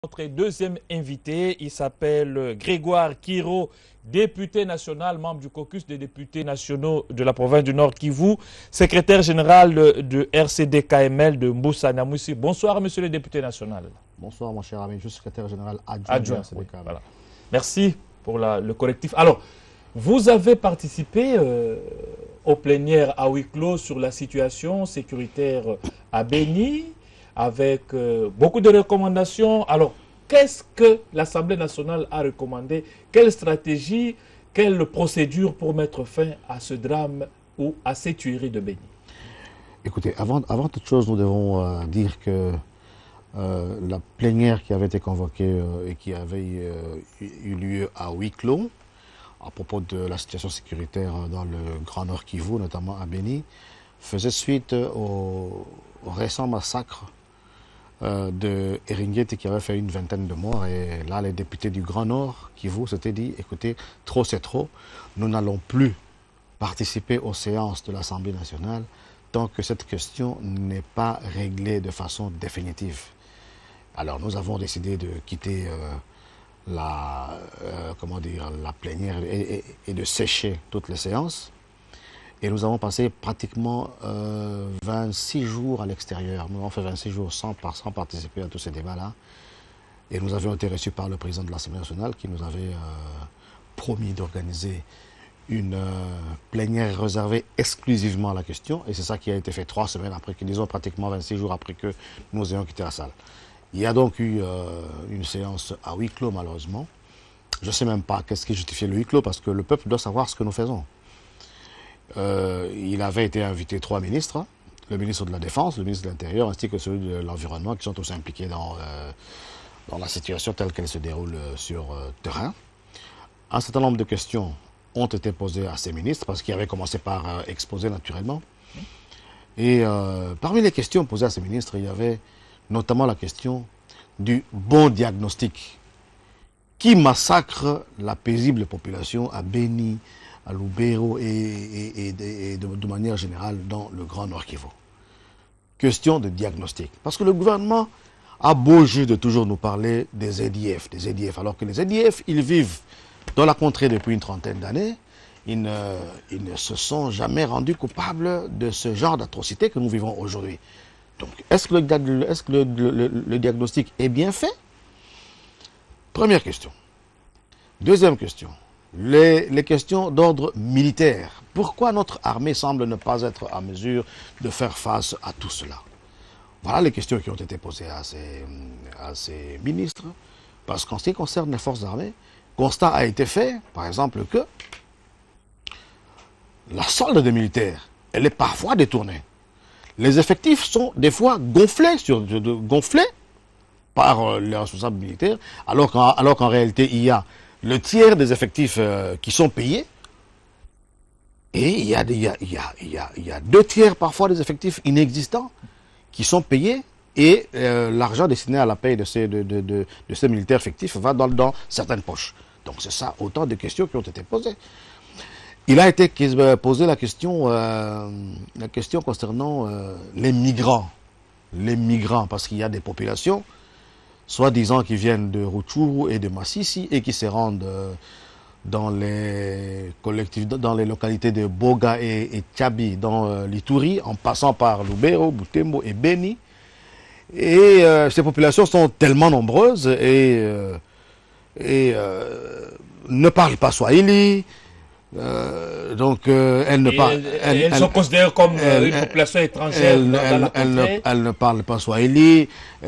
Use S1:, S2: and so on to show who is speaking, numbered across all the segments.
S1: Notre deuxième invité, il s'appelle Grégoire Kiro, député national, membre du caucus des députés nationaux de la province du Nord Kivu, secrétaire général de RCD-KML de Moussa Namoussi. Bonsoir, monsieur le député national.
S2: Bonsoir, mon cher ami, je suis secrétaire général adjoint de
S1: Oui,
S2: RCD-KML.
S1: voilà. Merci pour le collectif. Alors, vous avez participé aux plénières à huis clos sur la situation sécuritaire à Béni, avec beaucoup de recommandations. Alors, qu'est-ce que l'Assemblée nationale a recommandé? Quelle stratégie, quelle procédure pour mettre fin à ce drame ou à ces tueries de Béni?
S2: Écoutez, avant toute chose, nous devons dire que la plénière qui avait été convoquée et qui avait eu lieu à huis clos, à propos de la situation sécuritaire dans le Grand Nord Kivu, notamment à Béni, faisait suite au récent massacre de Eringeti qui avait fait une vingtaine de morts. Et là, les députés du Grand Nord Kivu s'étaient dit, écoutez, trop c'est trop, nous n'allons plus participer aux séances de l'Assemblée nationale tant que cette question n'est pas réglée de façon définitive. Alors nous avons décidé de quitter la plénière et de sécher toutes les séances. Et nous avons passé pratiquement 26 jours à l'extérieur. Nous avons fait 26 jours sans participer à tous ces débats-là. Et nous avions été reçus par le président de l'Assemblée nationale qui nous avait promis d'organiser une plénière réservée exclusivement à la question. Et c'est ça qui a été fait 3 semaines après, disons pratiquement 26 jours après que nous ayons quitté la salle. Il y a donc eu une séance à huis clos, malheureusement. Je ne sais même pas qu'est-ce qui justifiait le huis clos, parce que le peuple doit savoir ce que nous faisons. Il avait été invité 3 ministres, le ministre de la Défense, le ministre de l'Intérieur, ainsi que celui de l'Environnement, qui sont tous impliqués dans la situation telle qu'elle se déroule sur terrain. Un certain nombre de questions ont été posées à ces ministres, parce qu'ils avaient commencé par exposer naturellement. Et parmi les questions posées à ces ministres, il y avait notamment la question du bon diagnostic. Qui massacre la paisible population à Béni, à Lubero et de manière générale dans le Grand Nord Kivu? Question de diagnostic. Parce que le gouvernement a beau jeu de toujours nous parler des ZIF, alors que les ZIF, ils vivent dans la contrée depuis une trentaine d'années. Ils ne se sont jamais rendus coupables de ce genre d'atrocité que nous vivons aujourd'hui. Donc, est-ce que le diagnostic est bien fait? Première question. Deuxième question. Les questions d'ordre militaire. Pourquoi notre armée semble ne pas être en mesure de faire face à tout cela? Voilà les questions qui ont été posées à ces ministres. Parce qu'en ce qui concerne les forces armées, constat a été fait, par exemple, que la solde des militaires, elle est parfois détournée. Les effectifs sont des fois gonflés par les responsables militaires, alors qu'en réalité, il y a le tiers des effectifs qui sont payés, et il y a 2 tiers parfois des effectifs inexistants qui sont payés, et l'argent destiné à la paye de ces militaires fictifs va dans certaines poches. Donc c'est ça, autant de questions qui ont été posées. Il a été posé la question concernant les migrants. Les migrants, parce qu'il y a des populations, soi-disant qui viennent de Rutshuru et de Masisi et qui se rendent dans les localités de Boga et Tchabi, dans l'Ituri, en passant par Lubero, Butembo et Beni. Et ces populations sont tellement nombreuses et ne parlent pas Swahili. Donc elles
S1: sont considérées comme une population étrangère dans la contrée.
S2: Elles ne parlent pas Swahili,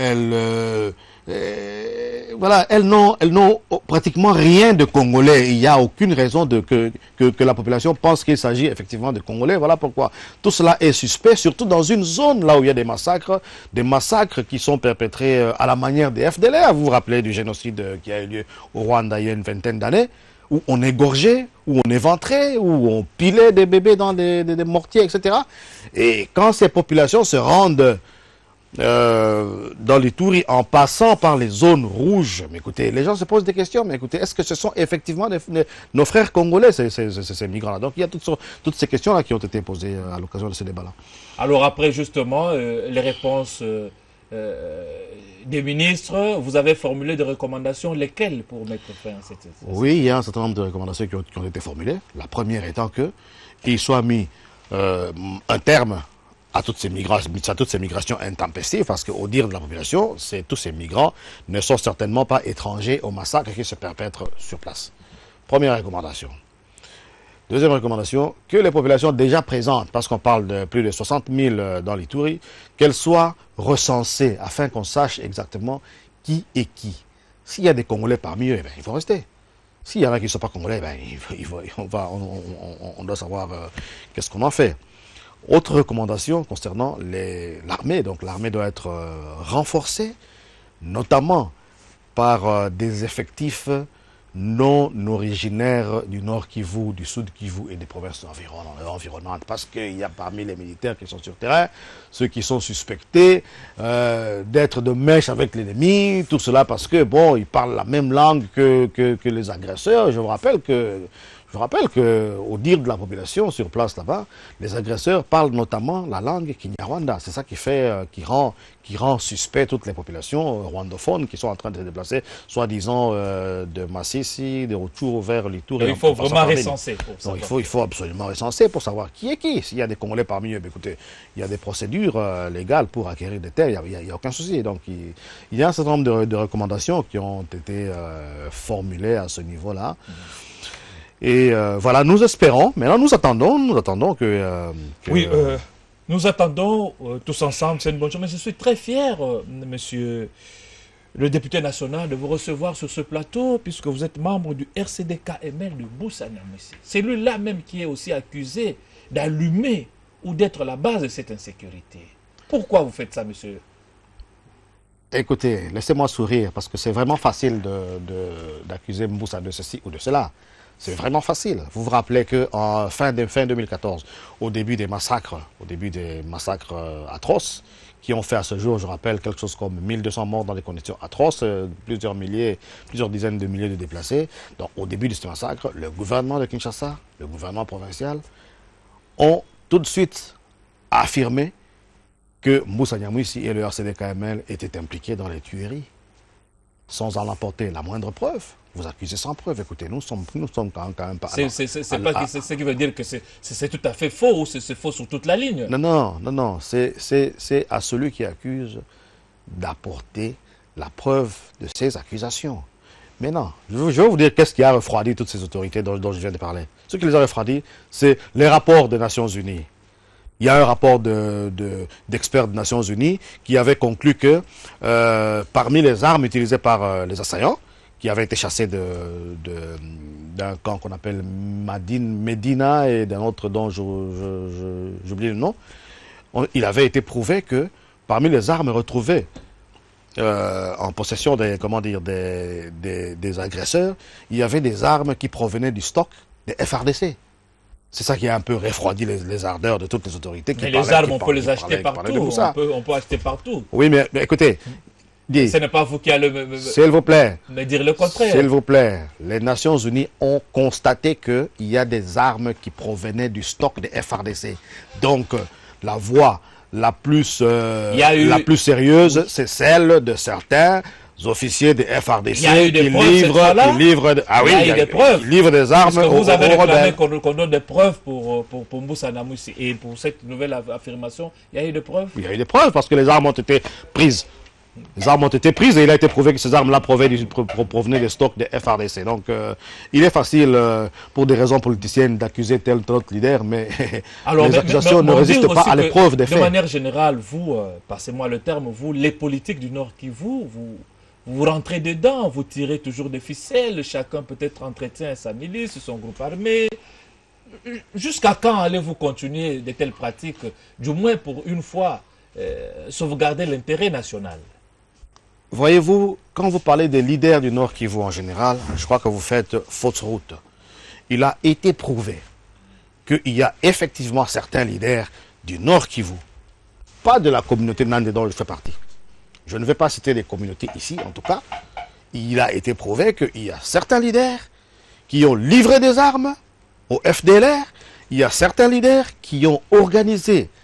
S2: voilà, elles n'ont pratiquement rien de congolais. Il n'y a aucune raison que la population pense qu'il s'agit effectivement de Congolais. Voilà pourquoi tout cela est suspect, surtout dans une zone là où il y a des massacres qui sont perpétrés à la manière des FDLR. Vous vous rappelez du génocide qui a eu lieu au Rwanda il y a une vingtaine d'années, où on égorgeait, où on éventrait, où on pilait des bébés dans des mortiers, etc. Et quand ces populations se rendent dans les Touris en passant par les zones rouges, mais écoutez, les gens se posent des questions, mais écoutez, est-ce que ce sont effectivement nos frères congolais, ces migrants-là? Donc il y a toutes ces questions-là qui ont été posées à l'occasion de ce débat-là.
S1: Alors après, justement, les réponses des ministres, vous avez formulé des recommandations, lesquelles pour mettre fin à cette situation?
S2: Oui, il y a un certain nombre de recommandations qui ont été formulées. La première étant qu'il soit mis un terme à toutes ces migrations intempestives, parce qu'au dire de la population, tous ces migrants ne sont certainement pas étrangers au massacre qui se perpètre sur place. Première recommandation. Deuxième recommandation, que les populations déjà présentes, parce qu'on parle de plus de 60 000 dans l'Ituri, qu'elles soient recensées afin qu'on sache exactement qui est qui. S'il y a des Congolais parmi eux, eh bien, il faut rester. S'il y en a qui ne sont pas Congolais, ben, on doit savoir qu'est-ce qu'on en fait. Autre recommandation concernant l'armée. Donc l'armée doit être renforcée, notamment par des effectifs non originaires du Nord Kivu, du Sud Kivu et des provinces environnantes. Parce qu'il y a parmi les militaires qui sont sur terrain, ceux qui sont suspectés d'être de mèche avec l'ennemi, tout cela parce que, bon, ils parlent la même langue que les agresseurs. Je vous rappelle que, au dire de la population sur place là-bas, les agresseurs parlent notamment la langue Kinyarwanda. C'est ça qui rend suspect toutes les populations rwandophones qui sont en train de se déplacer, soi-disant de Massissi, de Rutshuru vers l'Ituri.
S1: Il faut vraiment recenser pour ça.
S2: Il faut absolument recenser pour savoir qui est qui. S'il y a des Congolais parmi eux, écoutez, il y a des procédures légales pour acquérir des terres, il n'y a aucun souci. Donc il y a un certain nombre de recommandations qui ont été formulées à ce niveau-là. Et voilà, nous espérons, maintenant nous attendons que...
S1: Oui, nous attendons tous ensemble, c'est une bonne chose. Mais je suis très fier, monsieur le député national, de vous recevoir sur ce plateau, puisque vous êtes membre du RCD-KML de Mboussa-Nyamwisi. C'est lui-là même qui est aussi accusé d'allumer ou d'être la base de cette insécurité. Pourquoi vous faites ça, monsieur?
S2: Écoutez, laissez-moi sourire, parce que c'est vraiment facile d'accuser Mboussa de ceci ou de cela. C'est vraiment facile. Vous vous rappelez qu'en fin 2014, au début des massacres atroces, qui ont fait à ce jour, je rappelle, quelque chose comme 1200 morts dans des conditions atroces, plusieurs dizaines de milliers de déplacés. Donc au début de ce massacre, le gouvernement de Kinshasa, le gouvernement provincial, ont tout de suite affirmé que Mboussa-Nyamwisi et le RCD-KML étaient impliqués dans les tueries, sans en apporter la moindre preuve. Vous accusez sans preuve. Écoutez, nous sommes quand même pas...
S1: C'est ce qui veut dire que c'est tout à fait faux, ou c'est faux sur toute la ligne.
S2: Non. C'est à celui qui accuse d'apporter la preuve de ses accusations. Mais non, je vais vous dire qu'est-ce qui a refroidi toutes ces autorités dont je viens de parler. Ce qui les a refroidis, c'est les rapports des Nations Unies. Il y a un rapport d'experts des Nations Unies qui avait conclu que parmi les armes utilisées par les assaillants, qui avaient été chassés d'un camp qu'on appelle Medina et d'un autre dont j'oublie le nom, il avait été prouvé que parmi les armes retrouvées en possession des agresseurs, il y avait des armes qui provenaient du stock des FRDC. C'est ça qui a un peu refroidi les ardeurs de toutes les autorités.
S1: Mais les armes, on peut les acheter partout. On peut acheter partout.
S2: Oui, mais écoutez...
S1: Ce n'est pas vous qui allez
S2: s'il vous plaît,
S1: me dire le contraire.
S2: S'il vous plaît, les Nations Unies ont constaté qu'il y a des armes qui provenaient du stock des FRDC. Donc, la voie la plus sérieuse, c'est celle de certains officiers des FRDC qui livrent des armes.
S1: Parce que vous avez réclamé qu'on donne des preuves pour Mboussa-Nyamwisi. Et pour cette nouvelle affirmation, il y a eu des preuves?
S2: Il y a eu des preuves parce que les armes ont été prises. Les armes ont été prises et il a été prouvé que ces armes-là provenaient des stocks des FRDC. Donc, il est facile, pour des raisons politiciennes, d'accuser tel ou tel leader, mais les accusations ne résistent pas à l'épreuve des faits.
S1: De manière générale, vous, passez-moi le terme, vous, les politiques du Nord Kivu, vous rentrez dedans, vous tirez toujours des ficelles, chacun peut-être entretient sa milice, son groupe armé. Jusqu'à quand allez-vous continuer de telles pratiques, du moins pour une fois, sauvegarder l'intérêt national?
S2: Voyez-vous, quand vous parlez des leaders du Nord Kivu en général, je crois que vous faites fausse route. Il a été prouvé qu'il y a effectivement certains leaders du Nord Kivu, pas de la communauté Nandé dont je fais partie. Je ne vais pas citer des communautés ici, en tout cas. Il a été prouvé qu'il y a certains leaders qui ont livré des armes au FDLR. Il y a certains leaders qui ont organisé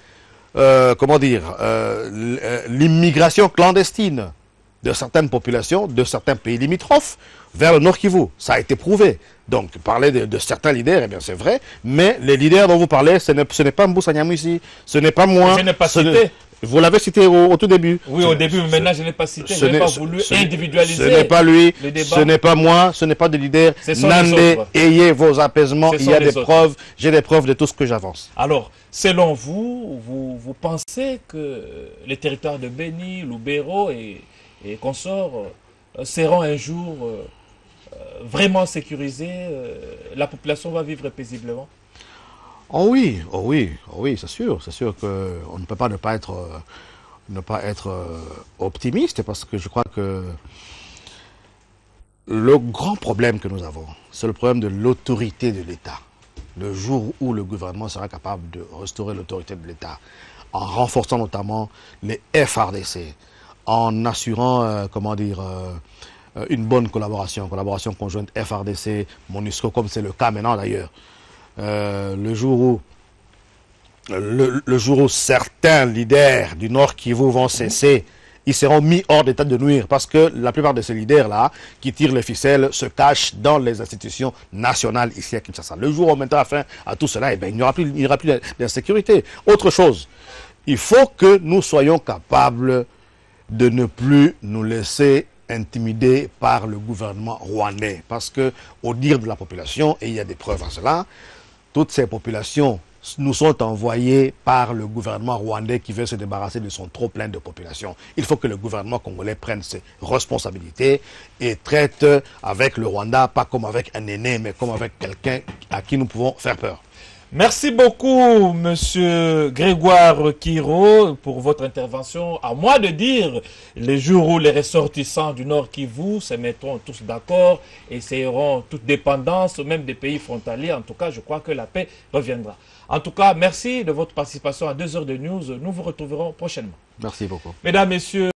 S2: comment dire, l'immigration clandestine de certaines populations, de certains pays limitrophes, vers le Nord Kivu. Ça a été prouvé. Donc, parler de certains leaders, eh bien c'est vrai, mais les leaders dont vous parlez, ce n'est pas Mboussa Nyamwisi, ce n'est pas moi.
S1: Je n'ai pas cité.
S2: Vous l'avez cité au tout début.
S1: Oui, au début, mais maintenant je n'ai pas cité, je n'ai pas voulu individualiser.
S2: Ce n'est pas lui,
S1: le débat.
S2: Ce n'est pas moi, ce n'est pas des leaders.
S1: Nandé,
S2: ayez vos apaisements, il y a des preuves, j'ai des preuves de tout ce que j'avance.
S1: Alors, selon vous, vous pensez que les territoires de Béni, Lubero et consorts seront un jour vraiment sécurisés, la population va vivre paisiblement?
S2: Oh oui, oh oui, oh oui, c'est sûr qu'on ne peut pas ne pas être optimiste, parce que je crois que le grand problème que nous avons, c'est le problème de l'autorité de l'État. Le jour où le gouvernement sera capable de restaurer l'autorité de l'État, en renforçant notamment les FRDC, en assurant, comment dire, une bonne collaboration conjointe FRDC, MONUSCO, comme c'est le cas maintenant d'ailleurs. Le jour où certains leaders du Nord Kivu vont cesser, ils seront mis hors d'état de nuire, parce que la plupart de ces leaders-là, qui tirent les ficelles, se cachent dans les institutions nationales ici à Kinshasa. Le jour où on mettra fin à tout cela, eh bien, il n'y aura plus d'insécurité. Autre chose, il faut que nous soyons capables de ne plus nous laisser intimider par le gouvernement rwandais, parce que, au dire de la population, et il y a des preuves à cela, toutes ces populations nous sont envoyées par le gouvernement rwandais qui veut se débarrasser de son trop plein de population. Il faut que le gouvernement congolais prenne ses responsabilités et traite avec le Rwanda, pas comme avec un aîné, mais comme avec quelqu'un à qui nous pouvons faire peur.
S1: Merci beaucoup, Monsieur Grégoire Kiro, pour votre intervention. À moi de dire, les jours où les ressortissants du Nord Kivu se mettront tous d'accord, essayeront toute dépendance, même des pays frontaliers, en tout cas, je crois que la paix reviendra. En tout cas, merci de votre participation à 2 heures de news. Nous vous retrouverons prochainement.
S2: Merci beaucoup.
S1: Mesdames, Messieurs,